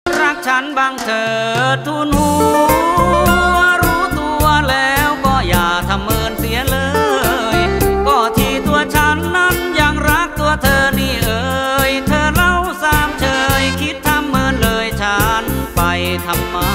รักฉันบ้างเถิดทูลหัวรู้ตัวแล้วก็อย่าทำเมินเสียเลยก็ที่ตัวฉันนั้นยังรักตัวเธอนี่เอ่ยเธอเล่าสามเชยคิดทำเมินเลยฉันไปทำไม